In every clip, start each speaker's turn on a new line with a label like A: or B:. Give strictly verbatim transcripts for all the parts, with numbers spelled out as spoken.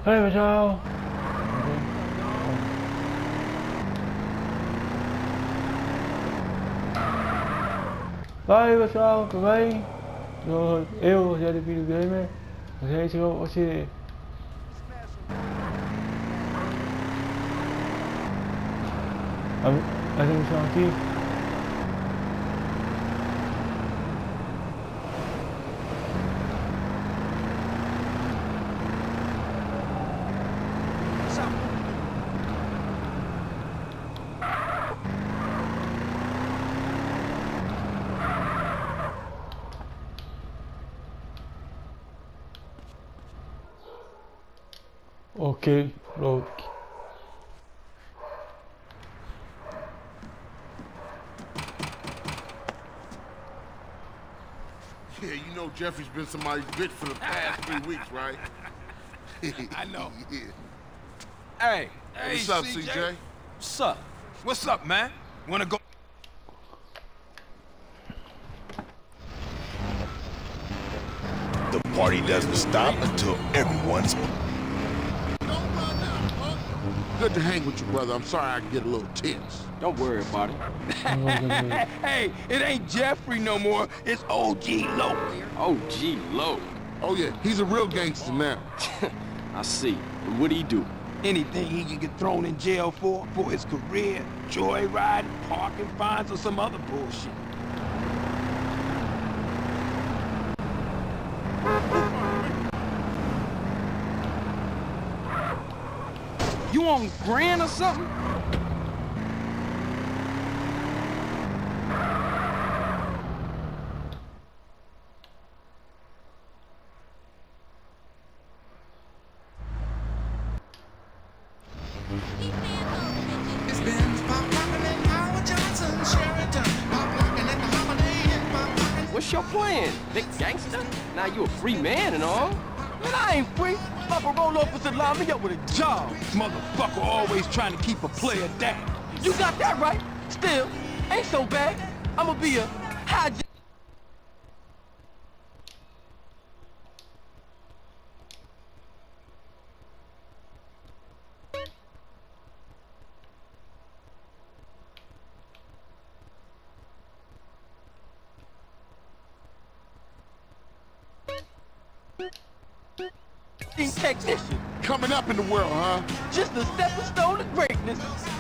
A: Allez, ciao. Vai, pessoal, tudo bem? Eu, eu Rogério Filho Gamer. Gente, hoje a, a missão aqui. Ok, pronto.
B: Yeah, you know Jeffrey's been somebody's bitch for the past three weeks, right?
C: I know.
B: Yeah.
C: Hey, hey,
B: What's up,
C: C J?
B: C J?
C: What's up? What's up, man? Wanna go?
D: The party doesn't stop until everyone's...
B: Good to hang with you, brother. I'm sorry I get a little tense.
C: Don't worry about it. Hey, it ain't Jeffrey no more. It's O G Loc. O G Loc.
B: Oh, yeah, he's a real gangster now.
C: I see. And what'd he do? Anything he can get thrown in jail for, for his career, joyriding, parking fines, or some other bullshit. You on Grand or something? What's your plan, big gangster? Now you a free man and all. Man, I ain't free. My parole officer lined me up with a job. Motherfucker always trying to keep a player down. You got that right. Still, ain't so bad. I'ma be a high... technician.
B: Coming up in the world, huh?
C: Just a stepping stone to greatness.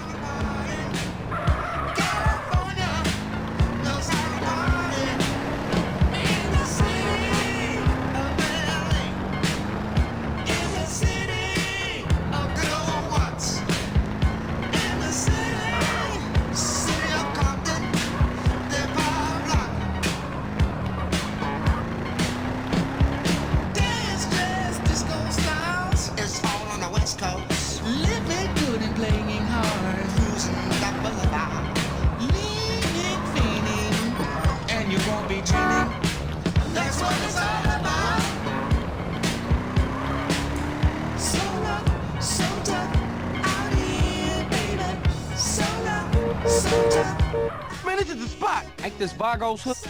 C: Man, this is the spot. Ain't this Vargo's hook?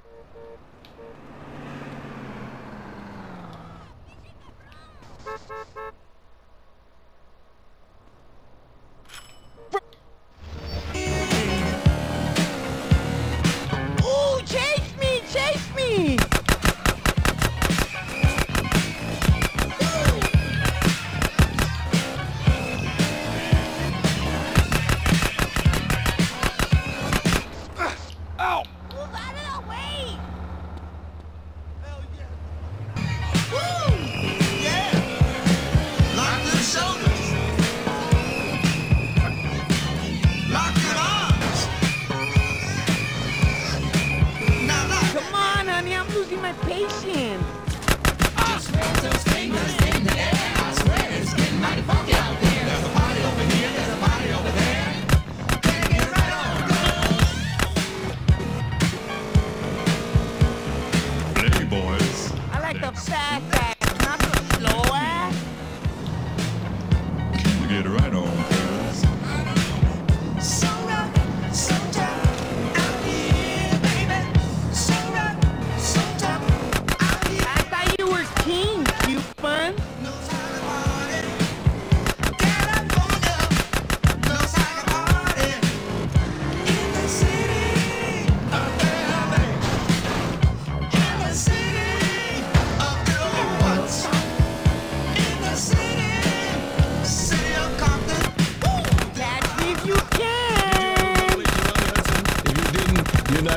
C: Ooh, chase me, chase me! Ow!
E: Move out of the way!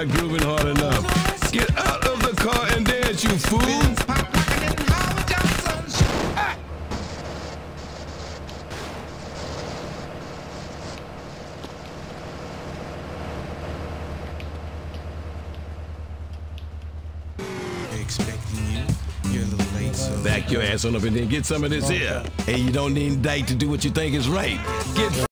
E: not grooving hard enough. Get out of the car and dance, you fool!
F: Expecting you. You're a little late, so...
E: Back your ass on up and then get some of this here. Hey, you don't need Dyke to do what you think is right. Get